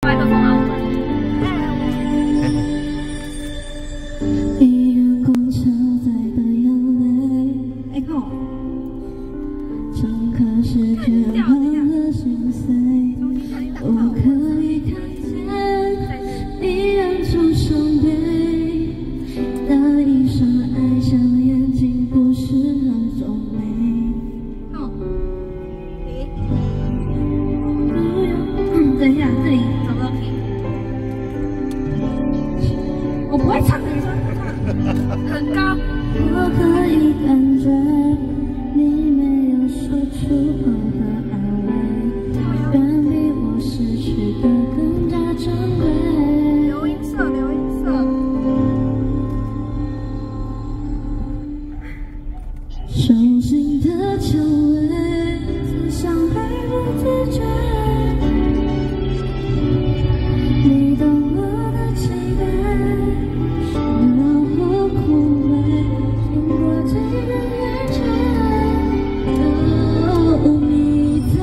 麦克风啊，我们。 一眼光车载的眼泪， 哎，看我。 整颗世界换了心碎，我可以看见你染出伤悲，那一双爱笑眼睛不适合皱眉。 看我。等一下，这里找不到 key。我不会唱，你说很高。 我可以感觉你没有说出口的安慰，远比我失去的更加珍贵。 留音色，留音色。 手心的蔷薇，自相爱不自觉。你懂我的期待，是让我枯萎，经过几个月前，有你在，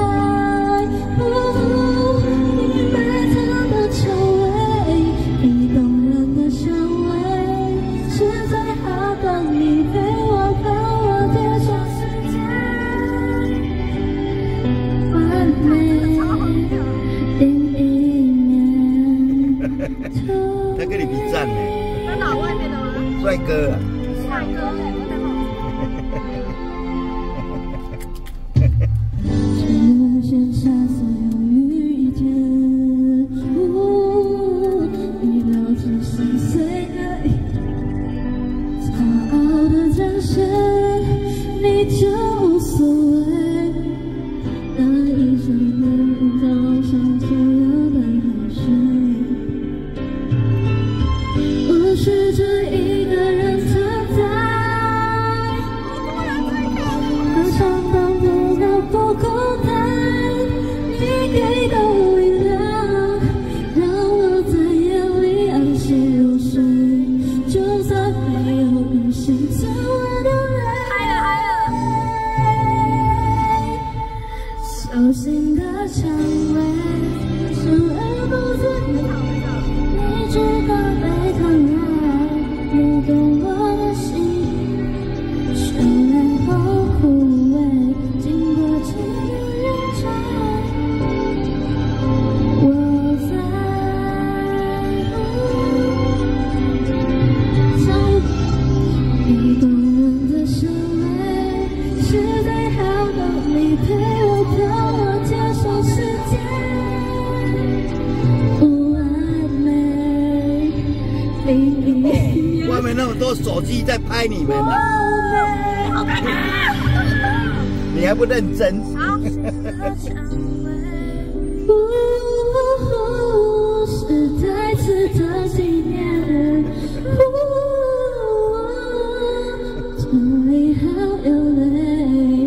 你埋藏的蔷薇，你动人的香味，是最好的你陪我陪我接受世界，完美。 他跟你比赞呢， 在哪外面的吗？ 帅哥啊！ 帅哥哎，我在哪？ 只剩下所有遇见，你留着心碎的骄傲的展现，你就无所谓。那一声你早上所有的泪水。我试着一个人存在，好像当不了不孤单。你给的力量，让我在夜里安息入睡。就算没有雨星怎么流泪，手心的蔷薇，生而不自由。你知道被疼爱，你懂我的心，绚烂后枯萎，经过几个月前，我在你动人的香味，是最好的你陪我陪我接受世界。 外面那么多手机在拍你们呢， 好看啊！ 你还不认真？ 好。 是再次的纪念，这里好有泪。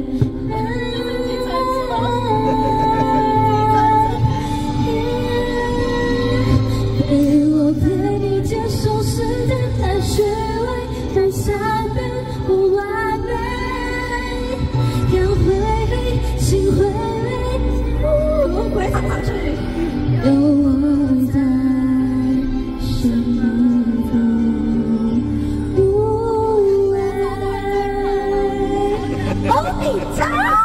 陪我陪你接受世界太虚伪，太善变不完美，要回心回味， 我不会唱上去。 有我在，什么都无畏。 好紧张啊！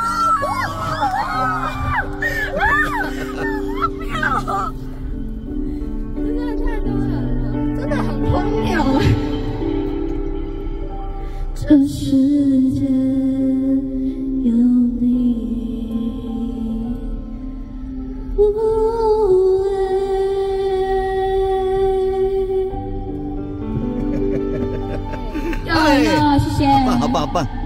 好真的太多人了，真的很荒谬哎。 这世界有你无畏。 有人了，谢谢。 好棒，好棒，好棒！